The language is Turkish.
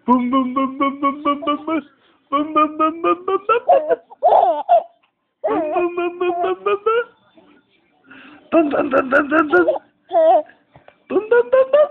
Bum bum bum bum bum bum bum bum. Bum bum bum bum bum bum. Bum bum bum bum bum bum bum. Bum bum bum bum bum bum. Bum bum bum bum.